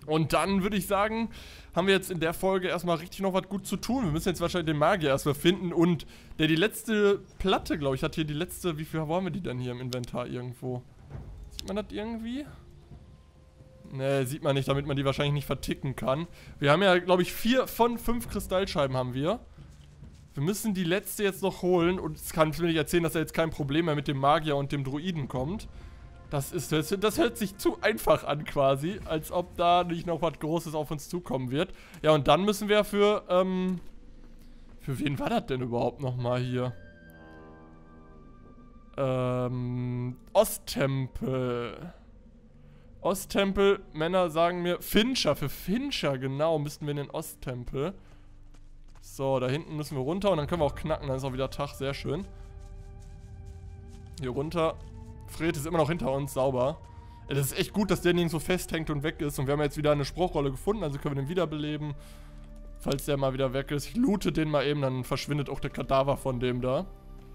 Und dann würde ich sagen, haben wir jetzt in der Folge erstmal richtig noch was gut zu tun. Wir müssen jetzt wahrscheinlich den Magier erstmal finden. Und der die letzte Platte, glaube ich, hat hier die letzte... wo haben wir die denn hier im Inventar irgendwo? Sieht man das irgendwie? Ne, sieht man nicht, damit man die wahrscheinlich nicht verticken kann. Wir haben ja, glaube ich, 4 von 5 Kristallscheiben haben wir. Wir müssen die letzte jetzt noch holen. Und es kann mir nicht erzählen, dass da jetzt kein Problem mehr mit dem Magier und dem Druiden kommt. Das hört sich zu einfach an quasi, als ob da nicht noch was Großes auf uns zukommen wird. Ja, und dann müssen wir für wen war das denn überhaupt nochmal hier? Osttempel. Osttempel, Männer sagen mir, Fincher, für Fincher, genau, müssten wir in den Osttempel. So, da hinten müssen wir runter und dann können wir auch knacken, dann ist auch wieder Tag, sehr schön. Hier runter. Fred ist immer noch hinter uns, sauber. Ja, das ist echt gut, dass der nirgendwo festhängt und weg ist. Und wir haben jetzt wieder eine Spruchrolle gefunden, also können wir den wiederbeleben. Falls der mal wieder weg ist. Ich loote den mal eben, dann verschwindet auch der Kadaver von dem da.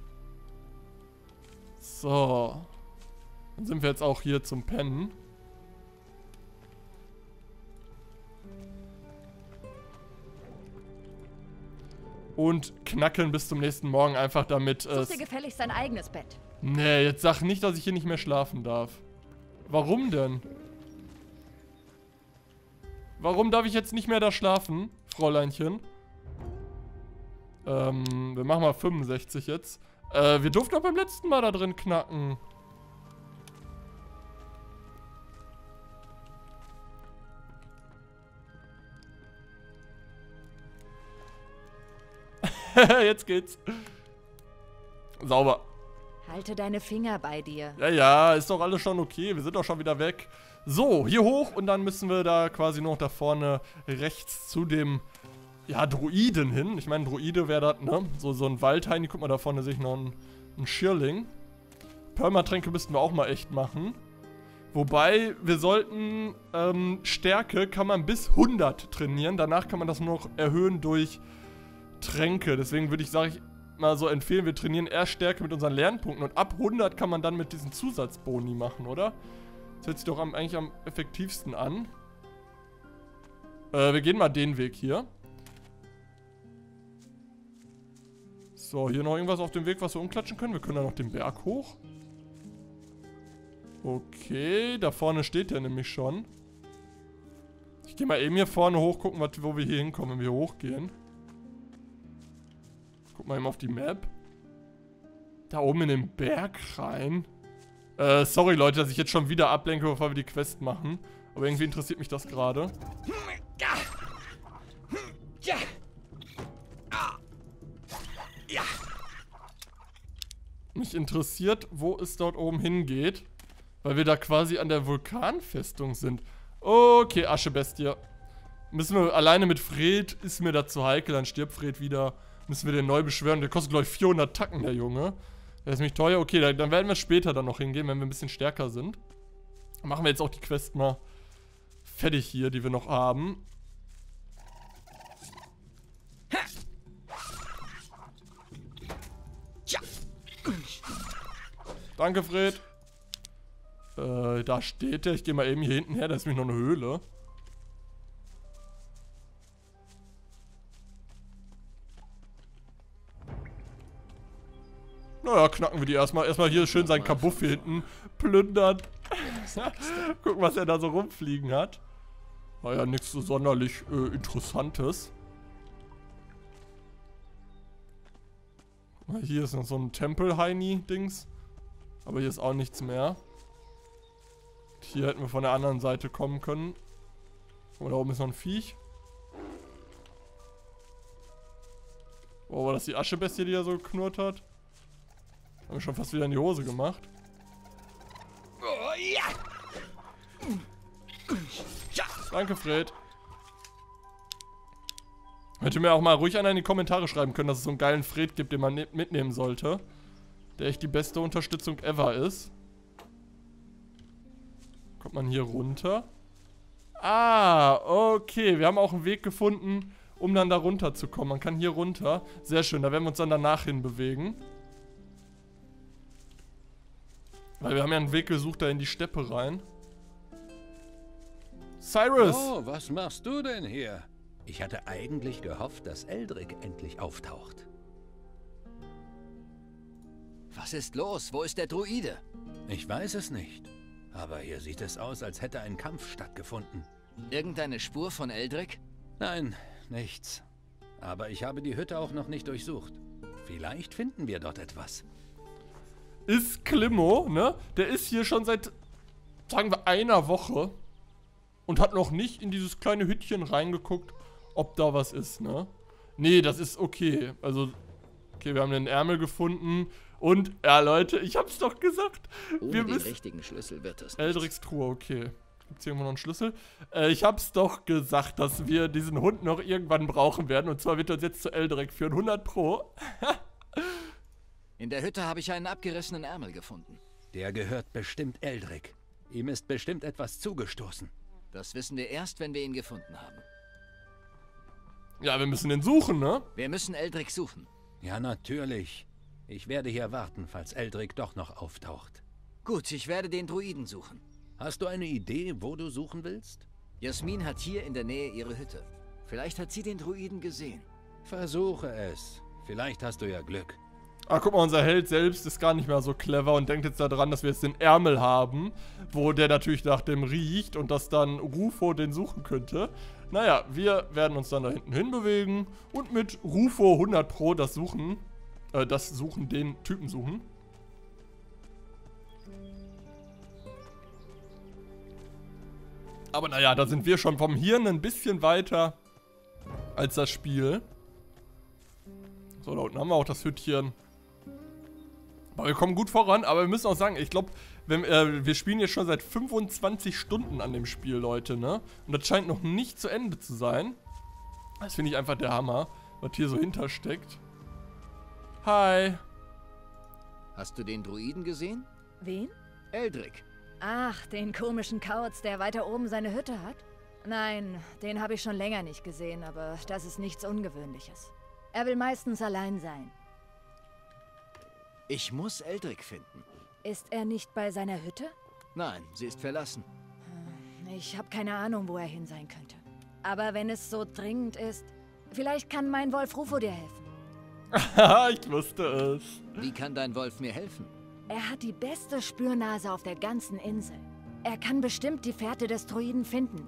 So. Dann sind wir jetzt auch hier zum Pennen. Und knacken bis zum nächsten Morgen einfach damit. Such dir gefälligst dein eigenes Bett. Nee, jetzt sag nicht, dass ich hier nicht mehr schlafen darf. Warum denn? Warum darf ich jetzt nicht mehr da schlafen, Fräuleinchen? Wir machen mal 65 jetzt. Wir durften doch beim letzten Mal da drin knacken. Jetzt geht's. Sauber. Halte deine Finger bei dir. Ja, ja, ist doch alles schon okay. Wir sind doch schon wieder weg. So, hier hoch und dann müssen wir da quasi noch da vorne rechts zu dem, ja, Druiden hin. Ich meine, Druide wäre das, ne? So ein Waldhaini. Guck mal, da vorne sehe ich noch einen Schirling. Permatränke müssten wir auch mal echt machen. Wobei, wir sollten, Stärke kann man bis 100 trainieren. Danach kann man das nur noch erhöhen durch Tränke. Deswegen würde ich, sage ich mal so, empfehlen, wir trainieren erst Stärke mit unseren Lernpunkten. Und ab 100 kann man dann mit diesen Zusatzboni machen, oder? Das hört sich doch eigentlich am effektivsten an. Wir gehen mal den Weg hier. So, hier noch irgendwas auf dem Weg, was wir umklatschen können. Wir können da noch den Berg hoch. Okay, da vorne steht der nämlich schon. Ich gehe mal eben hier vorne hoch, gucken, wo wir hier hinkommen, wenn wir hochgehen. Guck mal eben auf die Map. Da oben in den Berg rein. Sorry Leute, dass ich jetzt schon wieder ablenke, bevor wir die Quest machen. Aber irgendwie interessiert mich das gerade. Mich interessiert, wo es dort oben hingeht. Weil wir da quasi an der Vulkanfestung sind. Okay, Aschebestie. Müssen wir alleine mit Fred, ist mir das zu heikel, dann stirbt Fred wieder. Müssen wir den neu beschwören. Der kostet, glaube ich, 400 Tacken, der Junge. Der ist nämlich teuer. Okay, dann werden wir später dann noch hingehen, wenn wir ein bisschen stärker sind. Dann machen wir jetzt auch die Quest mal fertig hier, die wir noch haben. Danke, Fred. Da steht der. Ich gehe mal eben hier hinten her. Da ist nämlich noch eine Höhle. Naja, knacken wir die erstmal. Erstmal hier schön seinen Kabuff hier hinten plündern. Gucken, was er da so rumfliegen hat. War ja nichts so sonderlich Interessantes. Hier ist noch so ein Tempel-Heini-Dings. Aber hier ist auch nichts mehr. Hier hätten wir von der anderen Seite kommen können. Oh, da oben ist noch ein Viech. Oh, war das die Aschebestie, die da so geknurrt hat? Haben wir schon fast wieder in die Hose gemacht. Oh, ja. Danke, Fred. Hätte mir auch mal ruhig einer in die Kommentare schreiben können, dass es so einen geilen Fred gibt, den man mitnehmen sollte. Der echt die beste Unterstützung ever ist. Kommt man hier runter? Ah, okay. Wir haben auch einen Weg gefunden, um dann da runter zu kommen. Man kann hier runter. Sehr schön, da werden wir uns dann danach hin bewegen. Weil wir haben ja einen Weg gesucht, da in die Steppe rein. Cyrus! Oh, was machst du denn hier? Ich hatte eigentlich gehofft, dass Eldrick endlich auftaucht. Was ist los? Wo ist der Druide? Ich weiß es nicht. Aber hier sieht es aus, als hätte ein Kampf stattgefunden. Irgendeine Spur von Eldrick? Nein, nichts. Aber ich habe die Hütte auch noch nicht durchsucht. Vielleicht finden wir dort etwas. Ist Klimmo, ne? Der ist hier schon seit, sagen wir, einer Woche. Und hat noch nicht in dieses kleine Hüttchen reingeguckt, ob da was ist, ne? Nee, das ist okay. Also, okay, wir haben den Ärmel gefunden. Und, ja Leute, ich hab's doch gesagt. Ohne Wir den müssen... richtigen Schlüssel wird es nicht. Eldricks Truhe, okay. Gibt's hier irgendwo noch einen Schlüssel? Ich hab's doch gesagt, dass wir diesen Hund noch irgendwann brauchen werden. Und zwar wird er uns jetzt zu Eldrick führen. 100 Pro. In der Hütte habe ich einen abgerissenen Ärmel gefunden. Der gehört bestimmt Eldrick. Ihm ist bestimmt etwas zugestoßen. Das wissen wir erst, wenn wir ihn gefunden haben. Ja, wir müssen den suchen, ne? Wir müssen Eldrick suchen. Ja, natürlich. Ich werde hier warten, falls Eldrick doch noch auftaucht. Gut, ich werde den Druiden suchen. Hast du eine Idee, wo du suchen willst? Jasmin hat hier in der Nähe ihre Hütte. Vielleicht hat sie den Druiden gesehen. Versuche es. Vielleicht hast du ja Glück. Ah, guck mal, unser Held selbst ist gar nicht mehr so clever und denkt jetzt daran, dass wir jetzt den Ärmel haben, wo der natürlich nach dem riecht und dass dann Rufo den suchen könnte. Naja, wir werden uns dann da hinten hinbewegen und mit Rufo 100 Pro den Typen suchen. Aber naja, da sind wir schon vom Hirn ein bisschen weiter als das Spiel. So, da unten haben wir auch das Hüttchen. Aber wir kommen gut voran, aber wir müssen auch sagen, ich glaube, wir spielen jetzt schon seit 25 Stunden an dem Spiel, Leute, ne? Und das scheint noch nicht zu Ende zu sein. Das finde ich einfach der Hammer, was hier so hintersteckt. Hi. Hast du den Druiden gesehen? Wen? Eldrick. Ach, den komischen Kauz, der weiter oben seine Hütte hat? Nein, den habe ich schon länger nicht gesehen, aber das ist nichts Ungewöhnliches. Er will meistens allein sein. Ich muss Eldrick finden. Ist er nicht bei seiner Hütte? Nein, sie ist verlassen. Ich habe keine Ahnung, wo er hin sein könnte. Aber wenn es so dringend ist, vielleicht kann mein Wolf Rufo dir helfen. Haha, ich wusste es. Wie kann dein Wolf mir helfen? Er hat die beste Spürnase auf der ganzen Insel. Er kann bestimmt die Fährte des Druiden finden.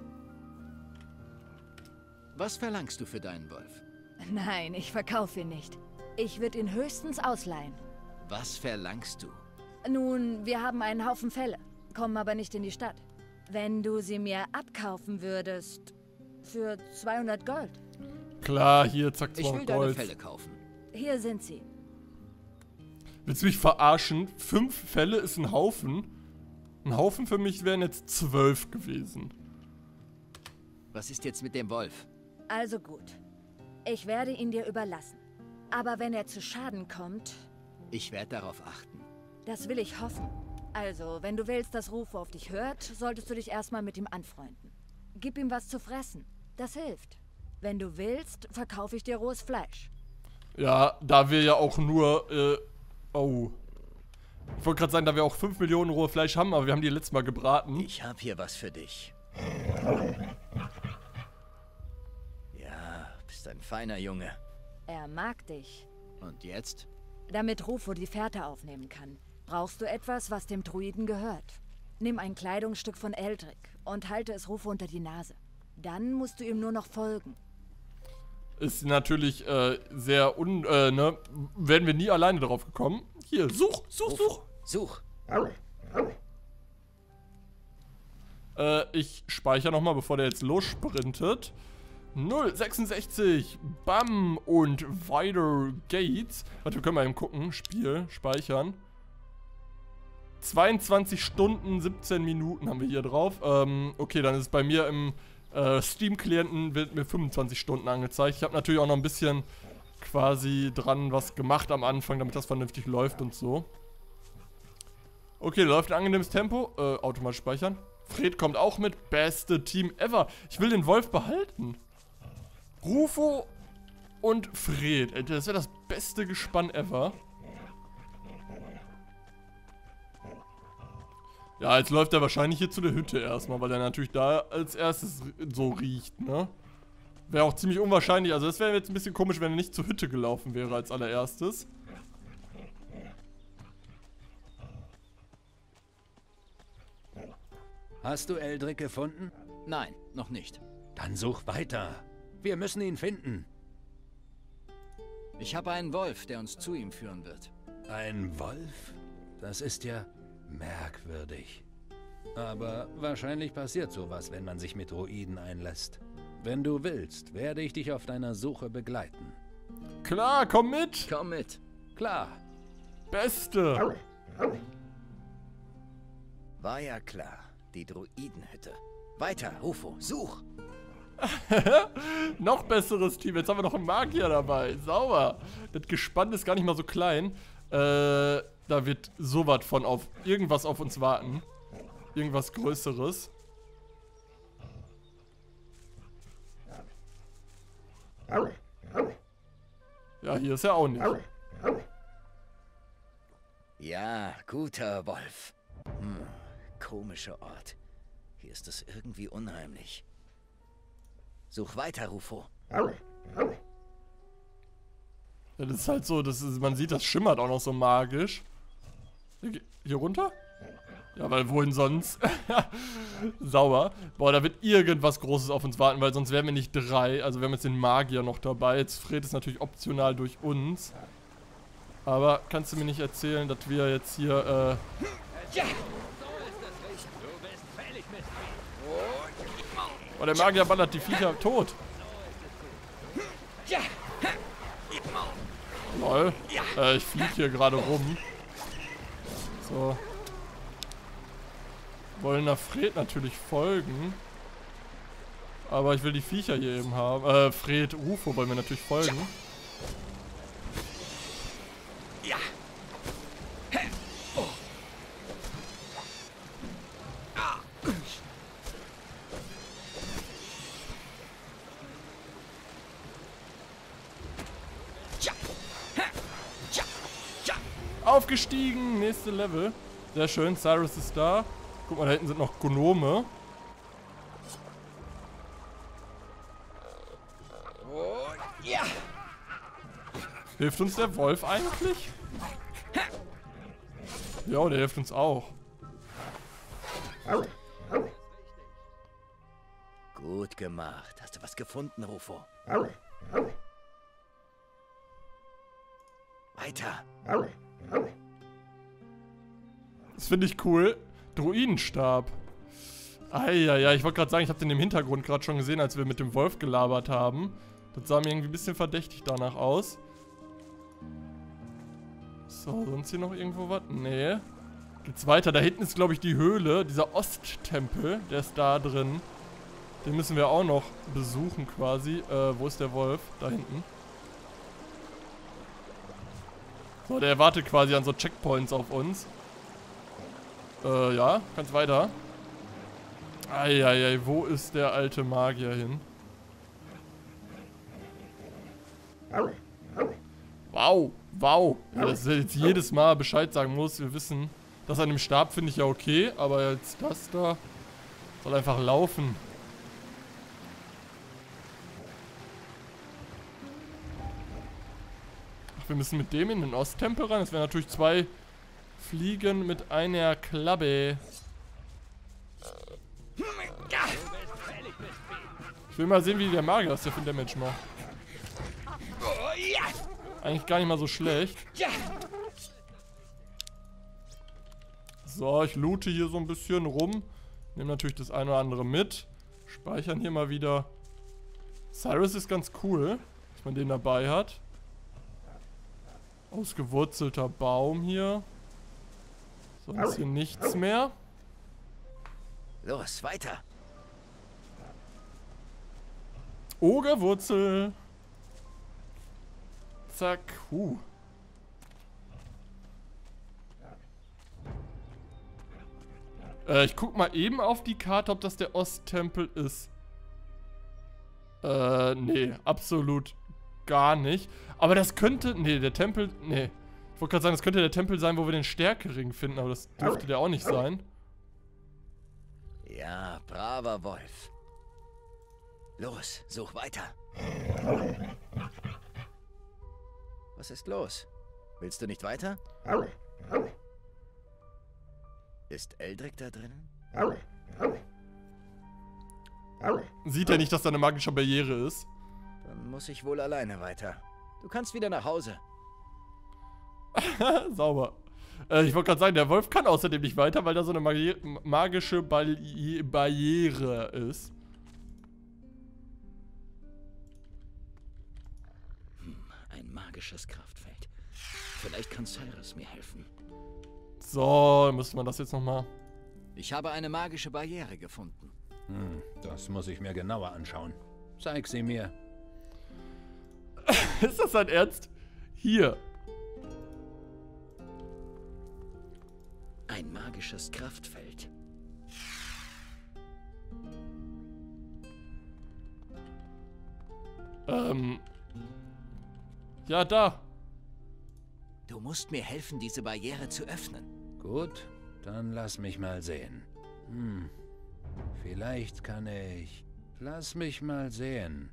Was verlangst du für deinen Wolf? Nein, ich verkaufe ihn nicht. Ich würde ihn höchstens ausleihen. Was verlangst du? Nun, wir haben einen Haufen Felle, kommen aber nicht in die Stadt. Wenn du sie mir abkaufen würdest, für 200 Gold. Klar, hier, zack, Ich will 200 deine Gold. Felle kaufen. Hier sind sie. Willst du mich verarschen? 5 Fälle ist ein Haufen. Ein Haufen für mich wären jetzt 12 gewesen. Was ist jetzt mit dem Wolf? Also gut. Ich werde ihn dir überlassen. Aber wenn er zu Schaden kommt, Ich werde darauf achten. das will ich hoffen. Also, wenn du willst, dass Rufo auf dich hört, solltest du dich erstmal mit ihm anfreunden. Gib ihm was zu fressen. Das hilft. Wenn du willst, verkaufe ich dir rohes Fleisch. Ja, da wir ja auch nur, oh. Ich wollte gerade sagen, da wir auch 5 Millionen rohe Fleisch haben, aber wir haben die letztes Mal gebraten. Ich habe hier was für dich. Ja, bist ein feiner Junge. Er mag dich. Und jetzt? Damit Rufo die Fährte aufnehmen kann, brauchst du etwas, was dem Druiden gehört. Nimm ein Kleidungsstück von Eldrick und halte es Rufo unter die Nase. Dann musst du ihm nur noch folgen. Ist natürlich, sehr ne? Werden wir nie alleine drauf gekommen. Hier, such. Such. Ich speichere nochmal, bevor der jetzt lossprintet. 066, bam, und weiter geht's. Warte, wir können mal eben gucken. Spiel, speichern. 22 Stunden, 17 Minuten haben wir hier drauf. Okay, dann ist es bei mir im Steam-Klienten, wird mir 25 Stunden angezeigt. Ich habe natürlich auch noch ein bisschen quasi dran was gemacht am Anfang, damit das vernünftig läuft und so. Okay, läuft ein angenehmes Tempo. Automatisch speichern. Fred kommt auch mit. Beste Team ever. Ich will den Wolf behalten. Rufo und Fred. Alter, das wäre das beste Gespann ever. Ja, jetzt läuft er wahrscheinlich hier zu der Hütte erstmal, weil er natürlich da als erstes so riecht, ne? Wäre auch ziemlich unwahrscheinlich. Also das wäre jetzt ein bisschen komisch, wenn er nicht zur Hütte gelaufen wäre als allererstes. Hast du Eldrick gefunden? Nein, noch nicht. Dann such weiter. Wir müssen ihn finden. Ich habe einen Wolf, der uns zu ihm führen wird. Ein Wolf? Das ist ja merkwürdig. Aber wahrscheinlich passiert sowas, wenn man sich mit Druiden einlässt. Wenn du willst, werde ich dich auf deiner Suche begleiten. Klar, komm mit! Komm mit. Klar. Beste! War ja klar. Die Druidenhütte. Weiter, Rufo, such! Noch besseres Team. Jetzt haben wir noch einen Magier dabei. Sauber. Das Gespann ist gar nicht mal so klein. Da wird sowas von auf irgendwas auf uns warten. Irgendwas Größeres. Ja, hier ist er auch nicht. Ja, guter Wolf. Komischer Ort. Hier ist es irgendwie unheimlich. Such weiter, Rufo. Ja, das ist halt so, man sieht, das schimmert auch noch so magisch. Hier runter? Ja, weil wohin sonst? Sauber. Boah, da wird irgendwas Großes auf uns warten, weil sonst wären wir nicht 3. Also wir haben jetzt den Magier noch dabei. Jetzt friert es natürlich optional durch uns. Aber kannst du mir nicht erzählen, dass wir jetzt hier, Oh, der Magier ballert die Viecher tot. Lol. Ich fliege hier gerade rum. So. Wollen der Fred natürlich folgen. Aber ich will die Viecher hier eben haben. Fred, Rufo wollen wir natürlich folgen. Ja. Aufgestiegen, nächste Level. Sehr schön, Cyrus ist da. Guck mal, da hinten sind noch Gnome. Ja. Hilft uns der Wolf eigentlich? Ja, der hilft uns auch. Gut gemacht. Hast du was gefunden, Rufo? Weiter. Das finde ich cool. Druidenstab. Eieiei, ich wollte gerade sagen, ich habe den im Hintergrund gerade schon gesehen, als wir mit dem Wolf gelabert haben. Das sah mir irgendwie ein bisschen verdächtig danach aus. So, sonst hier noch irgendwo was? Nee. Geht's weiter? Da hinten ist, glaube ich, die Höhle. Dieser Osttempel, der ist da drin. Den müssen wir auch noch besuchen quasi. Wo ist der Wolf? Da hinten. So, der wartet quasi an so Checkpoints auf uns. Ja, kannst weiter. Eieiei, wo ist der alte Magier hin? Wow, wow. Ja, dass er jetzt jedes Mal Bescheid sagen muss. Wir wissen, das an dem Stab finde ich ja okay, aber jetzt das da soll einfach laufen. Ach, wir müssen mit dem in den Osttempel rein. Das wären natürlich 2 Fliegen mit einer Klappe. Ich will mal sehen, wie der Magier das der für Damage macht. Eigentlich gar nicht mal so schlecht. So, ich loote hier so ein bisschen rum. Nehme natürlich das eine oder andere mit. Speichern hier mal wieder. Cyrus ist ganz cool, dass man den dabei hat. Ausgewurzelter Baum hier. Sonst hier nichts mehr. Los, weiter. Ogerwurzel. Zack. Ich guck mal eben auf die Karte, ob das der Osttempel ist. Nee, absolut gar nicht. Aber das könnte, nee, der Tempel, nee. Ich wollte gerade sagen, das könnte der Tempel sein, wo wir den Stärkering finden, aber das dürfte der auch nicht sein. Ja, braver Wolf. Los, such weiter. Was ist los? Willst du nicht weiter? Ist Eldrick da drinnen? Sieht er nicht, dass da eine magische Barriere ist? Dann muss ich wohl alleine weiter. Du kannst wieder nach Hause. Sauber. Ich wollte gerade sagen, der Wolf kann außerdem nicht weiter, weil da so eine magische Barriere ist. Ein magisches Kraftfeld. Vielleicht kann Cyrus mir helfen. So, dann müsste man das jetzt nochmal... Ich habe eine magische Barriere gefunden. Das muss ich mir genauer anschauen. Zeig sie mir. Ist das dein Ernst? Hier. Ein magisches Kraftfeld. Ja, da. Du musst mir helfen, diese Barriere zu öffnen. Gut, dann lass mich mal sehen. Vielleicht kann ich... Lass mich mal sehen.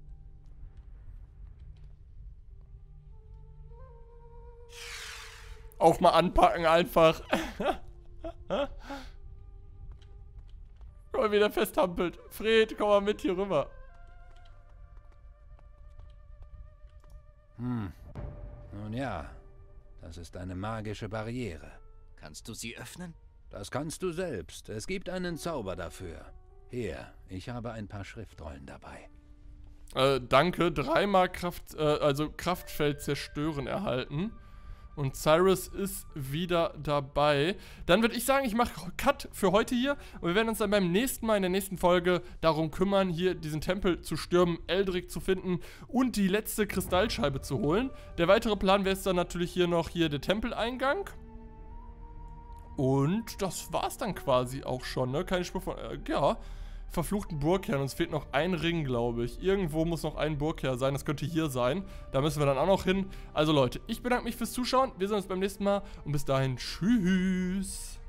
Auch mal anpacken einfach. Guck mal, wie der festhampelt. Fred, komm mal mit hier rüber. Nun ja, das ist eine magische Barriere. Kannst du sie öffnen? Das kannst du selbst. Es gibt einen Zauber dafür. Hier, ich habe ein paar Schriftrollen dabei. Danke. 3-mal Kraftfeld zerstören erhalten. Und Cyrus ist wieder dabei. Dann würde ich sagen, ich mache Cut für heute hier. Und wir werden uns dann beim nächsten Mal in der nächsten Folge darum kümmern, hier diesen Tempel zu stürmen, Eldrick zu finden und die letzte Kristallscheibe zu holen. Der weitere Plan wäre jetzt dann natürlich hier noch der Tempeleingang. Und das war's dann quasi auch schon, ne? Keine Spur von, verfluchten Burgherrn. Uns fehlt noch ein Ring, glaube ich. Irgendwo muss noch ein Burgherr sein. Das könnte hier sein. Da müssen wir dann auch noch hin. Also Leute, ich bedanke mich fürs Zuschauen. Wir sehen uns beim nächsten Mal. Und bis dahin, tschüss.